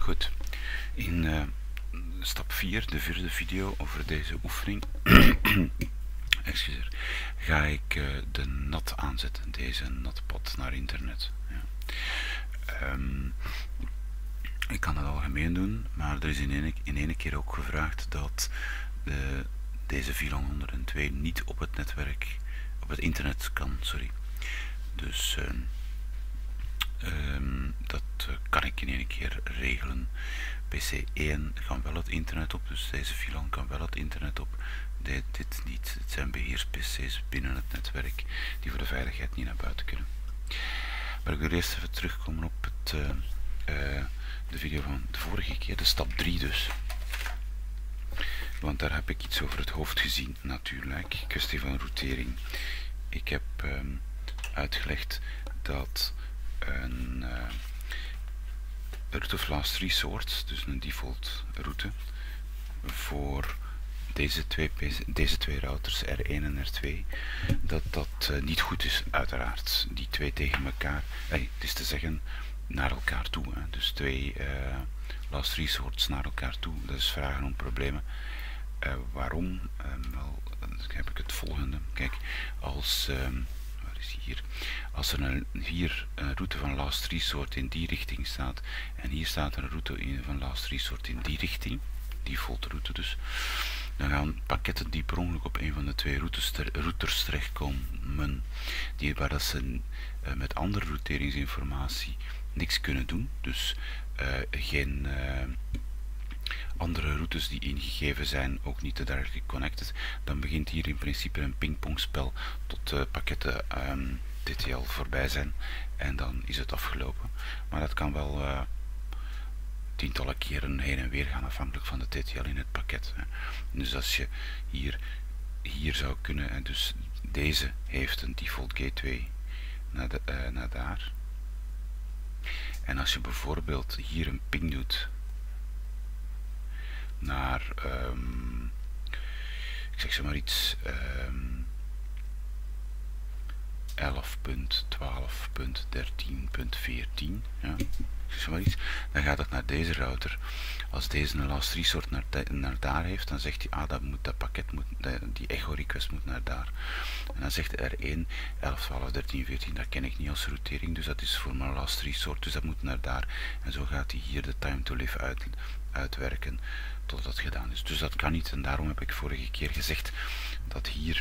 Goed, in stap 4, de vierde video over deze oefening, excuseer, ga ik de NAT aanzetten, deze NAT-pad naar internet. Ja. Ik kan het algemeen doen, maar er is in ene keer ook gevraagd dat deze VLAN 102 niet op het netwerk, op het internet kan, sorry. Dus dat kan ik in één keer regelen. PC 1 kan wel het internet op, dus deze VLAN kan wel het internet op. Dit niet. Het zijn beheers-PC's binnen het netwerk die voor de veiligheid niet naar buiten kunnen. Maar ik wil eerst even terugkomen op de video van de vorige keer, de stap 3 dus. Want daar heb ik iets over het hoofd gezien natuurlijk, kwestie van routering. Ik heb uitgelegd dat een route of last resort, dus een default route, voor deze twee routers, R1 en R2, dat niet goed is uiteraard. Die twee tegen elkaar, het is te zeggen naar elkaar toe, hè. Dus twee last resorts naar elkaar toe, dat is vragen om problemen. Waarom? Wel, dan heb ik het volgende. Kijk, als als er hier een route van last resort in die richting staat en hier staat een route van last resort in die richting, default route dus, dan gaan pakketten die per ongeluk op een van de twee routers terechtkomen, waar dat ze met andere routeringsinformatie niks kunnen doen, dus geen andere routes die ingegeven zijn, ook niet te directly connected, dan begint hier in principe een pingpongspel tot pakketten TTL voorbij zijn en dan is het afgelopen. Maar dat kan wel tientallen keren heen en weer gaan afhankelijk van de TTL in het pakket. Dus als je hier zou kunnen, en dus deze heeft een default gateway naar daar. En als je bijvoorbeeld hier een ping doet naar, ik zeg zo maar iets, 11.12.13.14, ja, ik zeg zo maar iets, dan gaat het naar deze router. Als deze een last resort naar daar heeft, dan zegt hij, dat pakket moet, die echo request moet naar daar. En dan zegt de R1, 11, 12, 13, 14, dat ken ik niet als routering, dus dat is voor mijn last resort, dus dat moet naar daar. En zo gaat hij hier de time to live uitwerken tot dat gedaan is. Dus dat kan niet, en daarom heb ik vorige keer gezegd dat hier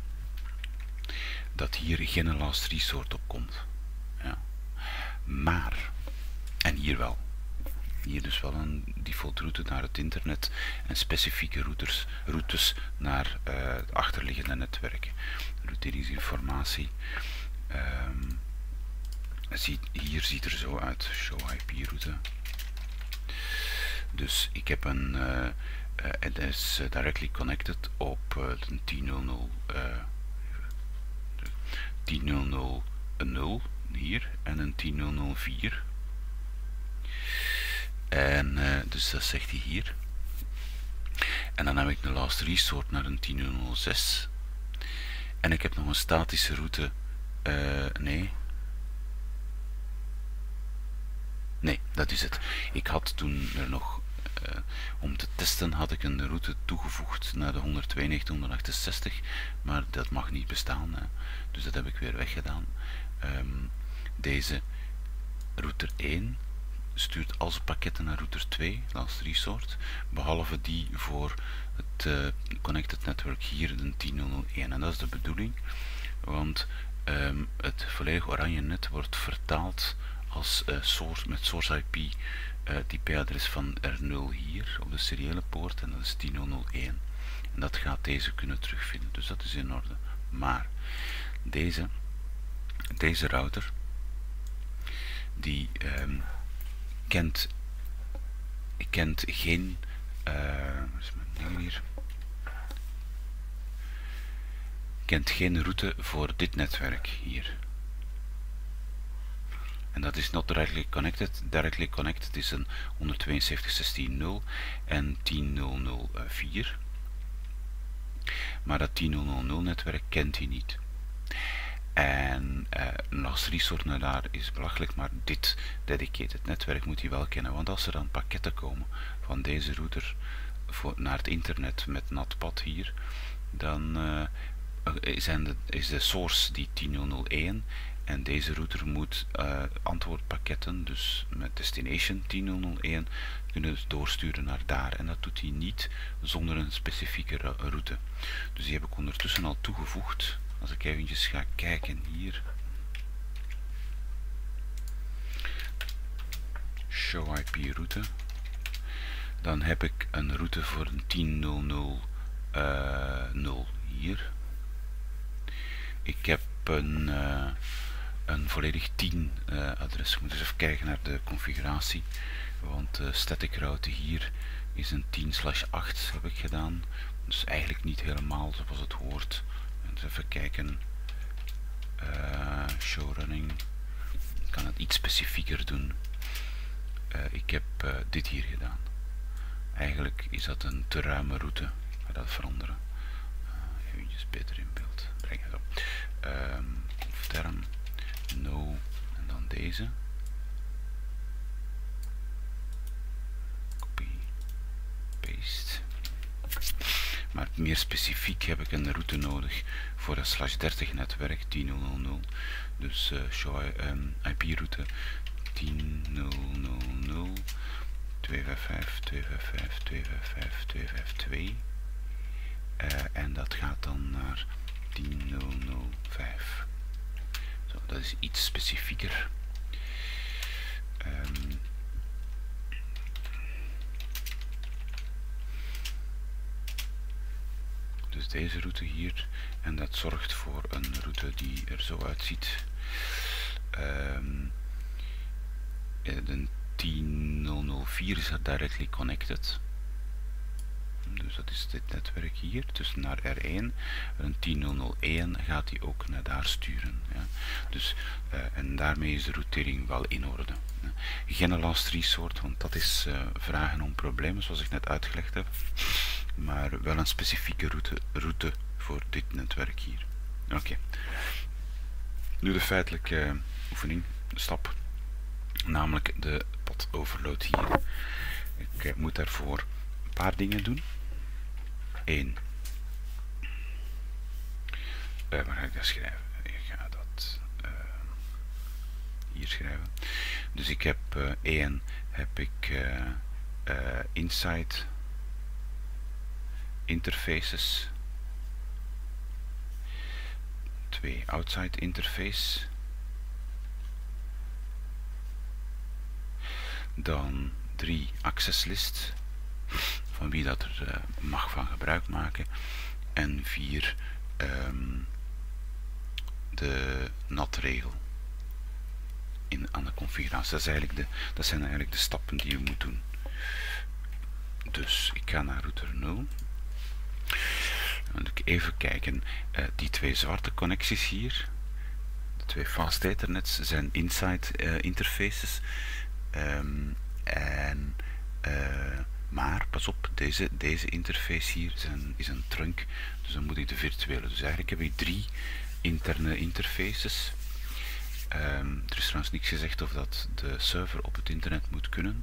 geen last resort op komt. Ja. Maar, en hier wel. Hier dus wel een default route naar het internet en specifieke routes naar achterliggende netwerken. Routeringsinformatie hier ziet er zo uit, show IP route. Dus ik heb een het is directly connected op een 10.0.0 hier en een 10.0.0.4. En dus dat zegt hij hier. En dan heb ik een last resort naar een 10.0.0.6. En ik heb nog een statische route. Nee, dat is het. Ik had toen er nog, om te testen, had ik een route toegevoegd naar de 192.168, maar dat mag niet bestaan, hè. Dus dat heb ik weer weggedaan. Deze router 1 stuurt al zijn pakketten naar router 2, last resort, behalve die voor het connected network hier, de 10.0.0.1. En dat is de bedoeling, want het volledig oranje net wordt vertaald als met source IP het IP-adres van R0 hier op de seriële poort, en dat is 10.0.0.1. En dat gaat deze kunnen terugvinden, dus dat is in orde. Maar deze router die kent geen kent geen route voor dit netwerk hier. En dat is not directly connected. Directly connected is een 172.16.0 en 10.0.0.4. Maar dat 10.0.0.0 netwerk kent hij niet. En een last resort naar daar is belachelijk, maar dit dedicated netwerk moet je wel kennen. Want als er dan pakketten komen van deze router naar het internet met NatPad hier, dan is de source die 10.0.0.1 en deze router moet antwoordpakketten, dus met destination 10.0.0.1, kunnen dus doorsturen naar daar. En dat doet hij niet zonder een specifieke route. Dus die heb ik ondertussen al toegevoegd. Als ik eventjes ga kijken hier. Show IP route. Dan heb ik een route voor een 10.0.0.0 hier. Ik heb een volledig 10 adres. Ik moet eens even kijken naar de configuratie. Want static route hier is een 10/8 heb ik gedaan. Dus eigenlijk niet helemaal zoals het hoort. Dus even kijken. Show running. Ik kan het iets specifieker doen. Ik heb dit hier gedaan. Eigenlijk is dat een te ruime route. Ik ga dat veranderen. Even beter in beeld brengen. Zo. Term no en dan deze. Copy, paste. Maar meer specifiek heb ik een route nodig voor een /30 netwerk 10.0.0.0. Dus show IP route 10.0.0.0 255.255.255.252 en dat gaat dan naar 10.0.0.5. Zo, dat is iets specifieker. Dus deze route hier, en dat zorgt voor een route die er zo uitziet. De 10.0.0.4 is er directly connected. Dus dat is dit netwerk hier, dus naar R1. Een 10.0.0.1 gaat die ook naar daar sturen. Ja. Dus, en daarmee is de routering wel in orde. Geen last resort, want dat is vragen om problemen, zoals ik net uitgelegd heb. Maar wel een specifieke route voor dit netwerk hier. Oké. Nu de feitelijke oefening, de stap. Namelijk de pod overload hier. Ik moet daarvoor een paar dingen doen. 1. Waar ga ik dat schrijven? Ik ga dat hier schrijven. Dus ik heb 1 heb ik inside interfaces. 2 outside interface. Dan 3 access list, van wie dat er mag van gebruik maken. En 4 de NAT-regel aan de configuratie. Dat zijn eigenlijk de stappen die je moet doen. Dus ik ga naar router 0. Dan moet ik even kijken. Die 2 zwarte connecties hier, de 2 fast ethernets, zijn inside interfaces. Maar pas op, deze interface hier is een trunk, dus dan moet ik de virtuele. Dus eigenlijk heb ik 3 interne interfaces. Er is trouwens niks gezegd of dat de server op het internet moet kunnen.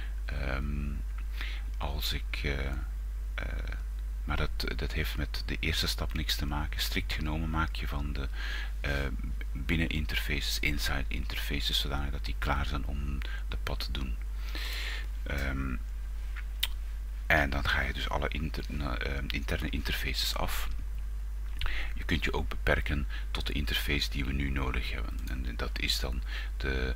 Maar dat heeft met de eerste stap niks te maken. Strikt genomen maak je van de binnen interfaces, inside interfaces, zodanig dat die klaar zijn om de pad te doen. En dan ga je dus alle interne interfaces af. Je kunt je ook beperken tot de interface die we nu nodig hebben. En dat is dan de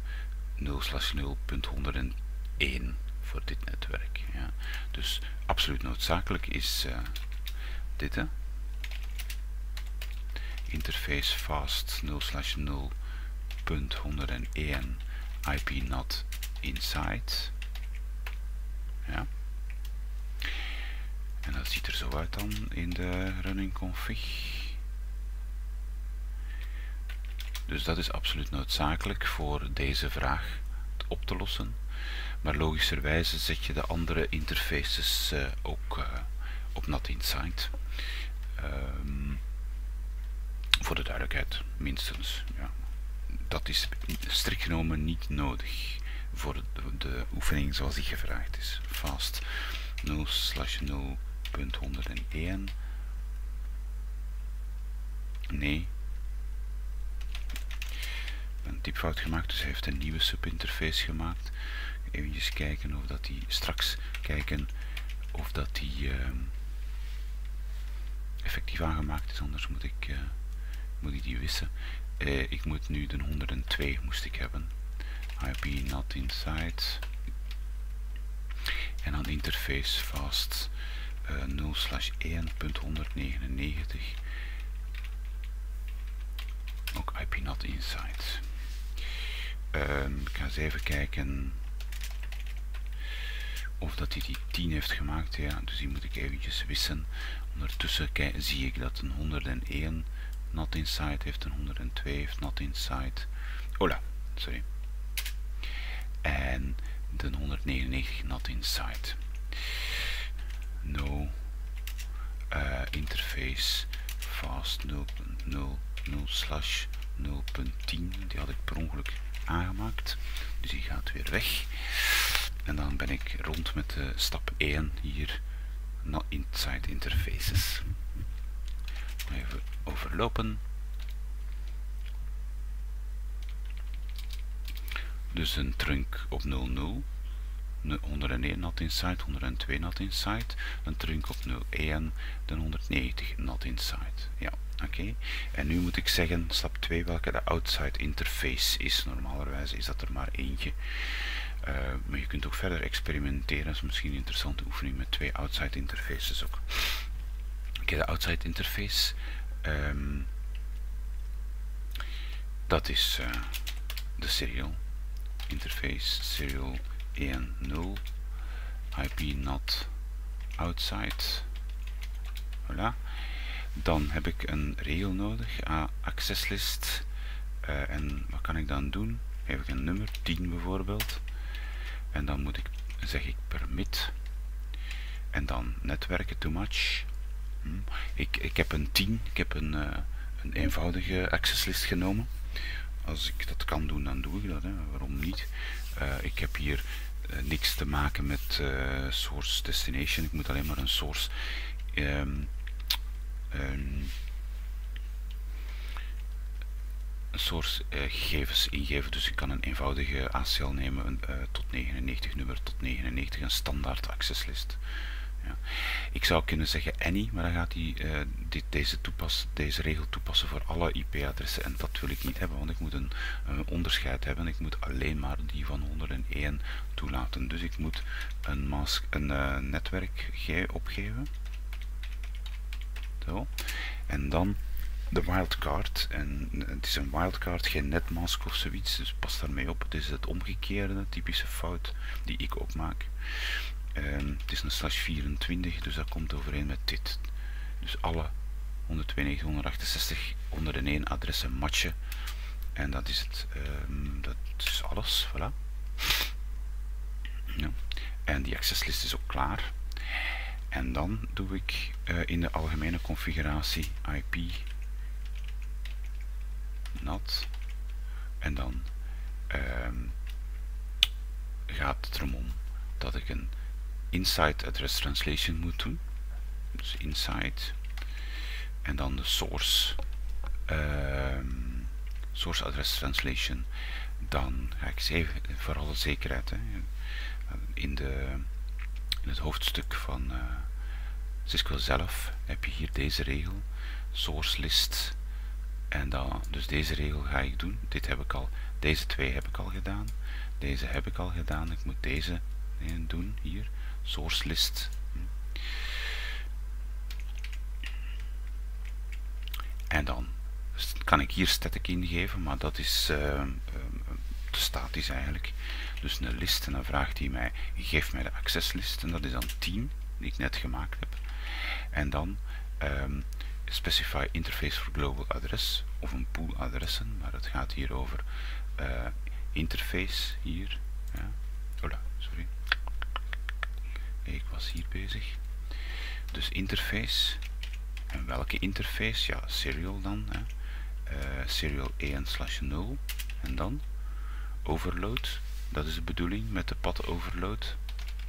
0/0.101 voor dit netwerk. Ja. Dus absoluut noodzakelijk is dit. Hè. Interface fast 0/0.101 IP NAT inside. Ja. En dat ziet er zo uit dan in de running config. Dus dat is absoluut noodzakelijk voor deze vraag op te lossen. Maar logischerwijze zet je de andere interfaces ook op NAT inside. Voor de duidelijkheid, minstens. Ja. Dat is strikt genomen niet nodig voor de oefening zoals die gevraagd is. Fast 0/0.101. Nee. Een typfout gemaakt, dus hij heeft een nieuwe subinterface gemaakt. Even kijken of dat die straks kijken of dat die effectief aangemaakt is, anders moet ik die wissen. Ik moet nu de 102 moest ik hebben. IP not inside. En dan interface fast 0/1.199. Ook IP not inside. Ik ga eens even kijken of dat hij die 10 heeft gemaakt. Ja, dus die moet ik eventjes wissen. Ondertussen zie ik dat een 101 not inside heeft, een 102 heeft not inside. Hola, sorry. En de 199 not inside. No interface fast 0.0/0.10. Die had ik per ongeluk aangemaakt. Dus die gaat weer weg. En dan ben ik rond met de stap 1 hier. Not inside interfaces. Even overlopen. Dus een trunk op 00. 101 not inside, 102 not inside. Een trunk op 01, dan 190 not inside. Ja, oké. En nu moet ik zeggen, stap 2, welke de outside interface is. Normalerwijs is dat er maar eentje. Maar je kunt ook verder experimenteren. Dat is misschien een interessante oefening met 2 outside interfaces ook. Oké, de outside interface. Dat is de serial interface. Serial 1.0. IP not outside. Voilà. Dan heb ik een regel nodig. Access list. En wat kan ik dan doen? Heb ik een nummer, 10 bijvoorbeeld. En dan moet ik, zeg ik permit. En dan netwerken too much. Ik heb een 10. Ik heb een eenvoudige access list genomen. Als ik dat kan doen, dan doe ik dat. Hè. Waarom niet? Ik heb hier niks te maken met source destination. Ik moet alleen maar een source gegevens ingeven. Dus ik kan een eenvoudige ACL nemen, tot 99 nummer tot 99, een standaard accesslist. Ja. Ik zou kunnen zeggen any, maar dan gaat hij deze regel toepassen voor alle IP-adressen en dat wil ik niet hebben, want ik moet een onderscheid hebben. Ik moet alleen maar die van 101 toelaten. Dus ik moet een netwerk opgeven. Zo. En dan de wildcard. En het is een wildcard, geen netmask of zoiets, dus pas daarmee op. Het is het omgekeerde, typische fout die ik ook maak. Het is een /24, dus dat komt overeen met dit. Dus alle 192, 168, 101 adressen matchen. En dat is het. Dat is alles. Voilà. Ja. En die accesslist is ook klaar. En dan doe ik in de algemene configuratie IP not. En dan gaat het erom dat ik een inside address translation moet doen. Dus inside. En dan de source address translation. Dan ga ik even voor alle zekerheid in het hoofdstuk van Cisco zelf heb je hier deze regel, source list. En dan, dus deze regel ga ik doen. Dit heb ik al, deze twee heb ik al gedaan. Deze heb ik al gedaan. Ik moet deze doen hier. Source list. En dan kan ik hier static ingeven, maar dat is te statisch eigenlijk. Dus een list en dan vraagt hij mij, geef mij de accesslist en dat is dan 10 die ik net gemaakt heb. En dan specify interface for global address of een pool adressen, maar het gaat hier over interface hier. Ja. Hola, sorry. Ik was hier bezig. Dus interface. En welke interface? Ja, serial dan. Hè. serial 1/0 en dan overload. Dat is de bedoeling met de pad overload.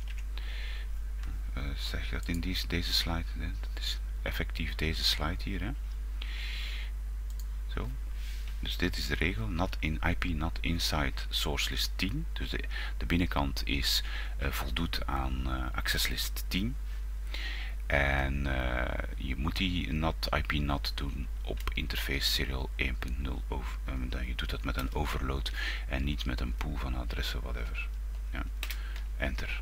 Zeg je dat in deze slide? Dat is effectief deze slide hier. Hè? Zo. Dus dit is de regel, IP not inside source list 10. Dus de binnenkant is voldoet aan accesslist 10. En je moet die IP not doen op interface serial 1.0. Je doet dat met een overload en niet met een pool van adressen, whatever. Ja. Enter.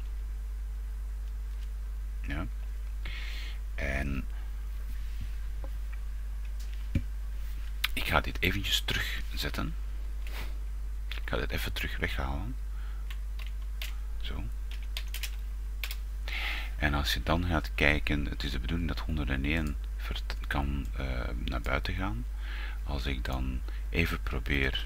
Ja. En ik ga dit eventjes terugzetten. Ik ga dit even terug weghalen. Zo. En als je dan gaat kijken, het is de bedoeling dat 101 kan naar buiten gaan. Als ik dan even probeer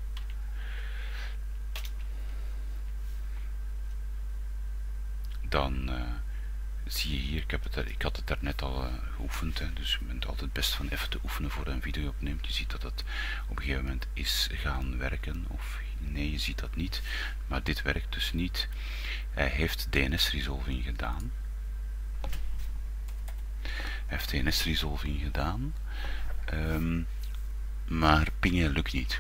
dan zie je hier, ik had het daarnet al geoefend, hè, dus je bent altijd best van even te oefenen voor een video opneemt. Je ziet dat het op een gegeven moment is gaan werken, of nee, je ziet dat niet, maar dit werkt dus niet. Hij heeft DNS resolving gedaan. Maar pingen lukt niet.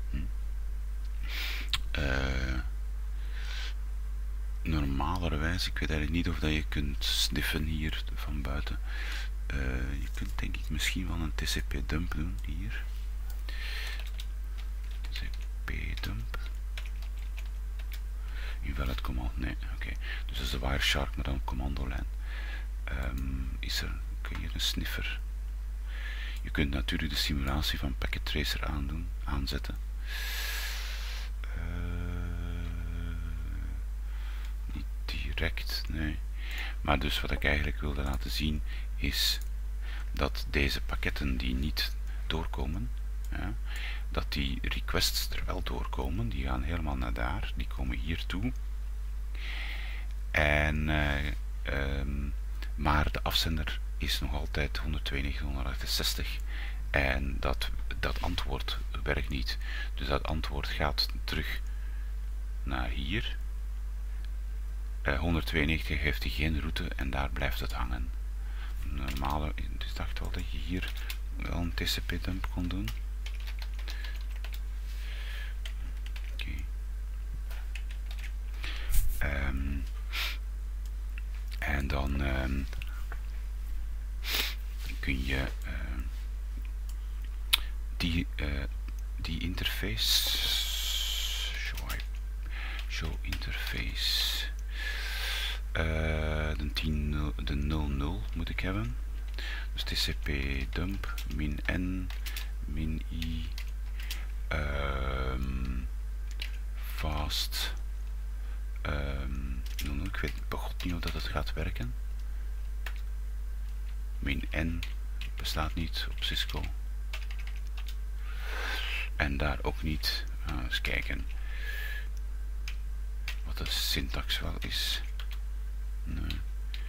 Normalerwijs, ik weet eigenlijk niet of dat je kunt sniffen hier van buiten. Je kunt denk ik misschien wel een TCP dump doen hier. TCP dump. Invalid command, nee, oké. Dus dat is de Wireshark, maar dan commandolijn. Kun je een sniffer. Je kunt natuurlijk de simulatie van Packet Tracer aanzetten. Niet direct, nee. Maar dus wat ik eigenlijk wilde laten zien is dat deze pakketten die niet doorkomen, ja, dat die requests er wel doorkomen, die gaan helemaal naar daar, die komen hier toe. En maar de afzender is nog altijd 192.168 en dat antwoord werkt niet. Dus dat antwoord gaat terug naar hier. 192 heeft hij geen route en daar blijft het hangen. Normale, dus ik dacht wel dat je hier wel een TCP dump kon doen. Oké. En dan kun je die interface show interface de 00 moet ik hebben. Dus TCP dump min n min i fast ik weet begot niet hoe dat het gaat werken. Min n bestaat niet op Cisco. En daar ook niet. Eens kijken wat de syntax wel is. Nee.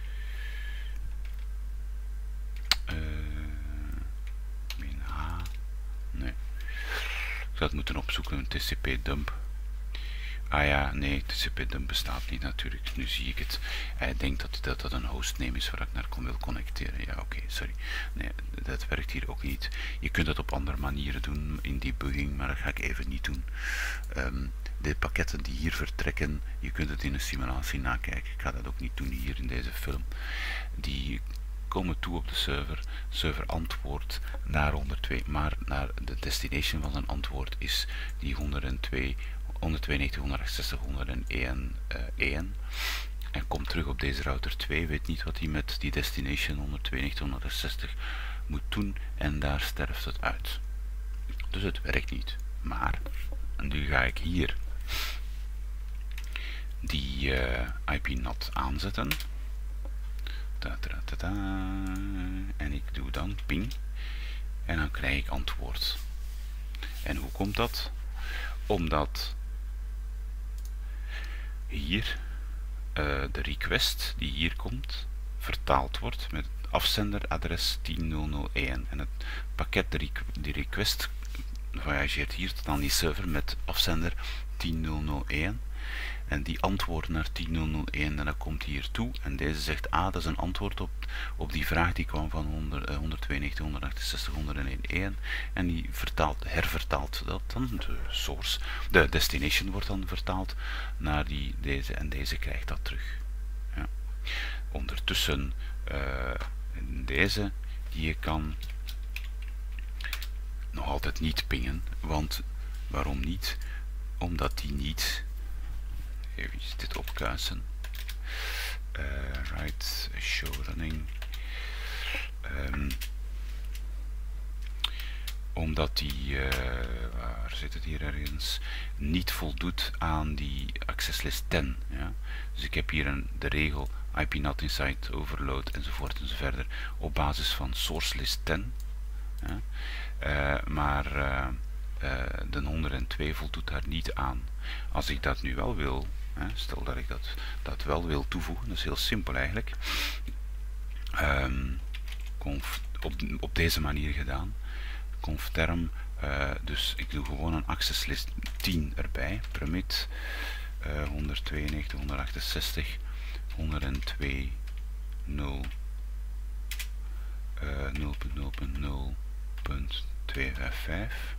Min h. Nee. Ik zou het moeten opzoeken, een TCP dump. Ah ja, nee, TCP dump bestaat niet natuurlijk. Nu zie ik het. Hij denkt dat dat een hostname is waar ik naar wil connecteren. Ja, oké, sorry. Nee, dat werkt hier ook niet. Je kunt het op andere manieren doen in debugging, maar dat ga ik even niet doen. De pakketten die hier vertrekken, je kunt het in een simulatie nakijken. Ik ga dat ook niet doen hier in deze film. Die komen toe op de server. Server antwoordt naar 102, maar naar de destination van zijn antwoord is die 102. 192, 168, 101 en komt terug op deze router 2, weet niet wat hij met die destination 192, 160 moet doen en daar sterft het uit. Dus het werkt niet. Maar nu ga ik hier die IP not aanzetten. En ik doe dan ping en dan krijg ik antwoord. En hoe komt dat? Omdat hier de request die hier komt vertaald wordt met afzenderadres 10.001 en het pakket, die request voyageert hier tot aan die server met afzender 10001 en die antwoordt naar 10001 en dat komt hier toe en deze zegt dat is een antwoord op die vraag die kwam van 192, 168, 101 en die hervertaalt dat dan, de source, de destination wordt dan vertaald naar deze en deze krijgt dat terug. Ja. Ondertussen deze die je kan nog altijd niet pingen, want waarom niet? Omdat die niet, even dit opkuisen, right, show running, omdat die, waar zit het hier ergens, niet voldoet aan die access list 10. Ja? Dus ik heb hier de regel IP not inside overload enzovoort enzoverder op basis van source list 10. Ja? Maar de 102 voldoet daar niet aan. Als ik dat nu wel wil, stel dat ik dat wel wil toevoegen, dat is heel simpel eigenlijk, op deze manier gedaan, conf-term, dus ik doe gewoon een access list 10 erbij, permit 192, 168, 102, 0, 0.0.0.255.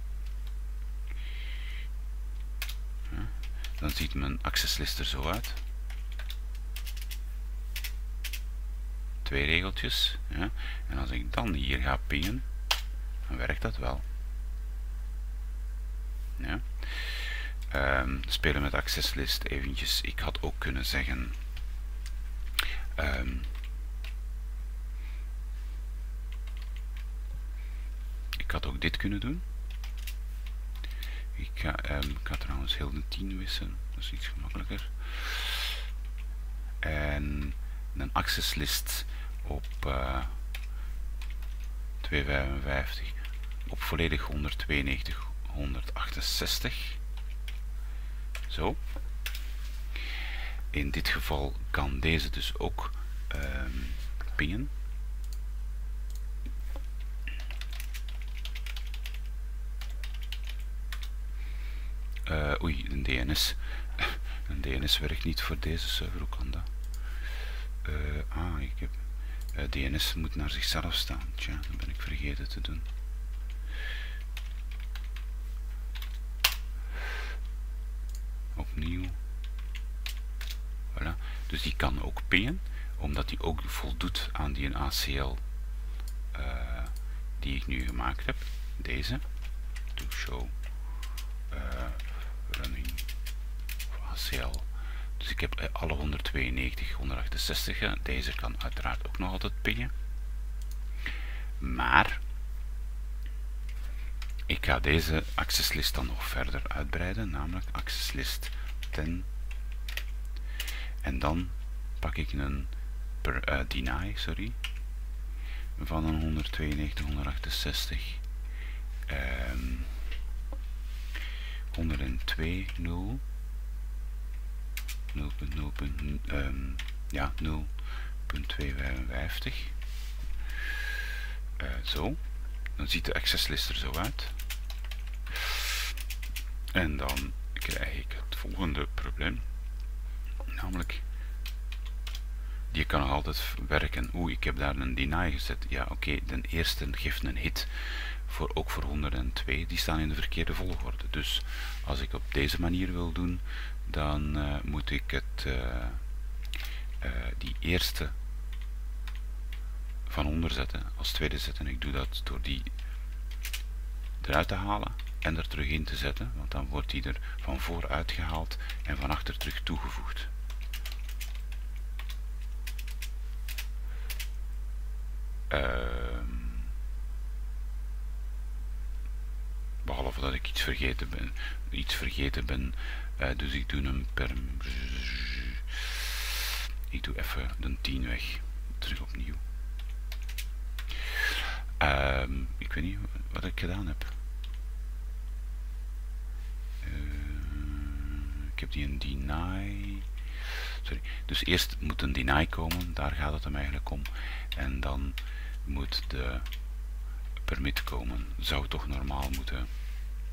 Ja, dan ziet mijn accesslist er zo uit. 2 regeltjes. Ja, en als ik dan hier ga pingen, dan werkt dat wel. Ja. Spelen met accesslist eventjes. Ik had ook kunnen zeggen ik had ook dit kunnen doen. Ik ga trouwens heel de 10 wissen, dat is iets gemakkelijker. En een accesslist op 255 op volledig 192, 168. Zo. In dit geval kan deze dus ook pingen. Oei, een DNS. Een DNS werkt niet voor deze server, hoe kan dat? Ik heb... DNS moet naar zichzelf staan. Tja, dat ben ik vergeten te doen. Opnieuw. Voilà. Dus die kan ook pingen, omdat die ook voldoet aan die ACL die ik nu gemaakt heb. Deze. To show running ACL. Dus ik heb alle 192, 168. Deze kan uiteraard ook nog altijd pingen. Maar ik ga deze accesslist dan nog verder uitbreiden, namelijk accesslist 10. En dan pak ik een deny, van een 192, 168. 102, 0. 0.0. Ja, 0.255. Zo. Dan ziet de accesslist er zo uit. En dan krijg ik het volgende probleem. Namelijk, die kan nog altijd werken. Oeh, ik heb daar een deny gezet. Ja, oké, de eerste geeft een hit. Ook voor 102. Die staan in de verkeerde volgorde. Dus als ik op deze manier wil doen, dan moet ik die eerste van onder zetten, als tweede zetten. Ik doe dat door die eruit te halen en er terug in te zetten, want dan wordt die er van voor uitgehaald en van achter terug toegevoegd. Behalve dat ik iets vergeten ben, dus ik doe hem ik doe even de 10 weg, terug opnieuw. Ik weet niet wat ik gedaan heb. Ik heb die een deny. Sorry. Dus eerst moet een deny komen, daar gaat het hem eigenlijk om. En dan moet de permit komen. Zou toch normaal moeten.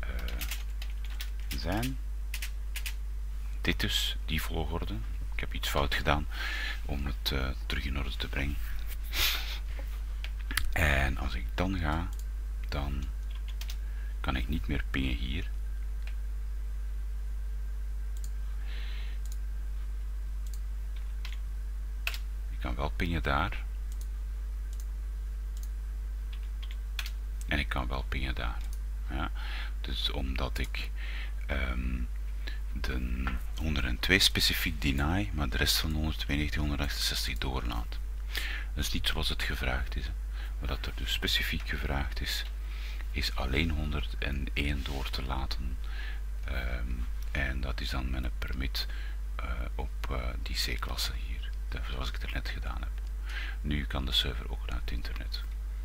zijn. Dit dus, die volgorde. Ik heb iets fout gedaan om het terug in orde te brengen. En als ik dan ga, dan kan ik niet meer pingen hier. Ik kan wel pingen daar. En ik kan wel pingen daar. Ja, dus omdat ik de 102 specifiek deny, maar de rest van de 192, 168 doorlaat. Dat is niet zoals het gevraagd is. Wat er dus specifiek gevraagd is alleen 101 door te laten. En dat is dan met een permit op die C-klasse hier, zoals ik het net gedaan heb. Nu kan de server ook naar het internet.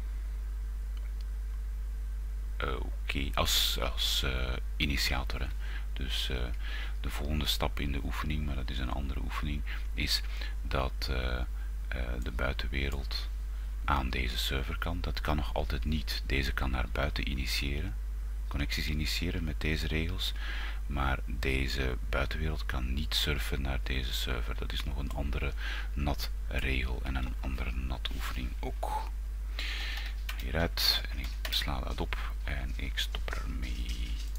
Oké, als initiator. Hè. Dus de volgende stap in de oefening, maar dat is een andere oefening, is dat de buitenwereld aan deze serverkant, dat kan nog altijd niet. Deze kan naar buiten initiëren, connecties initiëren met deze regels, maar deze buitenwereld kan niet surfen naar deze server. Dat is nog een andere NAT-regel en een andere NAT-oefening ook. Hieruit en ik sla dat op en ik stop ermee.